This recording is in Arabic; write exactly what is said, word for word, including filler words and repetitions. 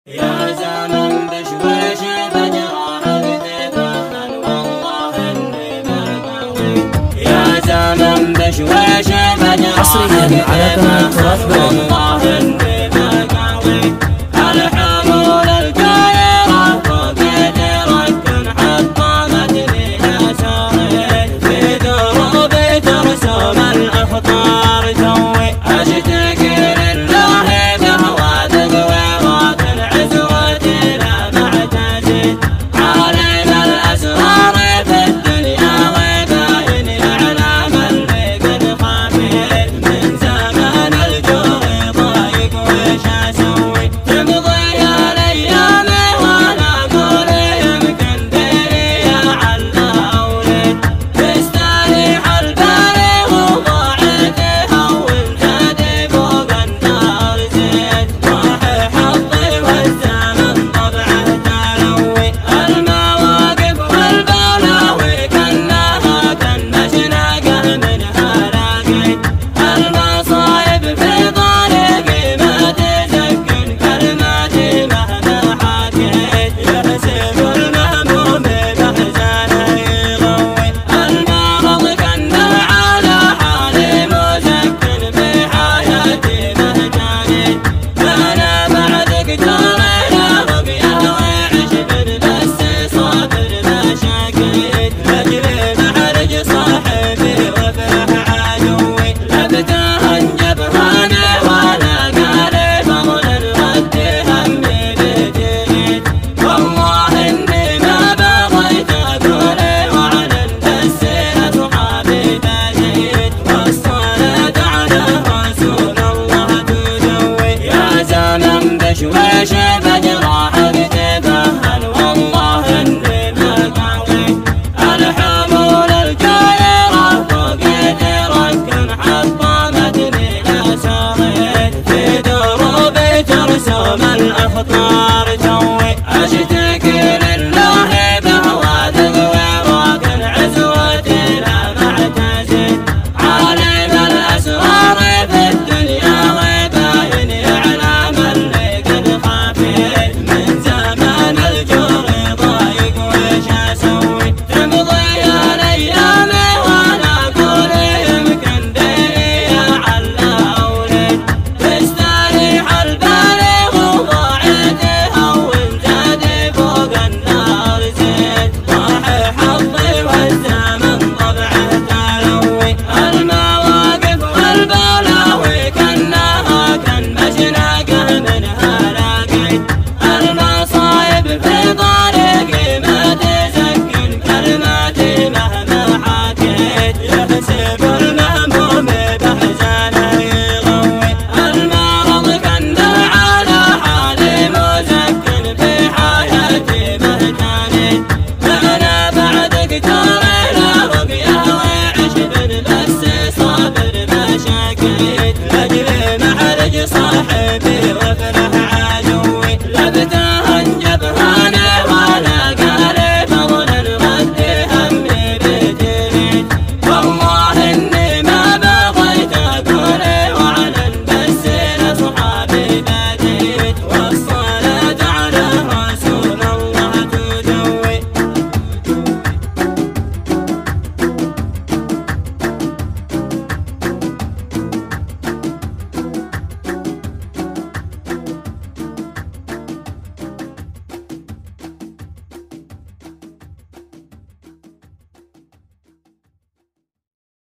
يا زمن بشويش بجراح اكتفاها والله اني بقاوي. يا زمن بشويش بجراح حصريا على قناة تراث بلدنا والله اني بقاوي. الحمول الجايرة فوق درك حطمت لي اساري في دروبي ترسم الاخطار توي اشتكي لله بهوى تقوي بشويش بجراح اكتفاها والله اني بقاوي. الحمول الجايرة فوق درك حطمت لي اساري في دروبي ترسم الاخطار توي اشتكي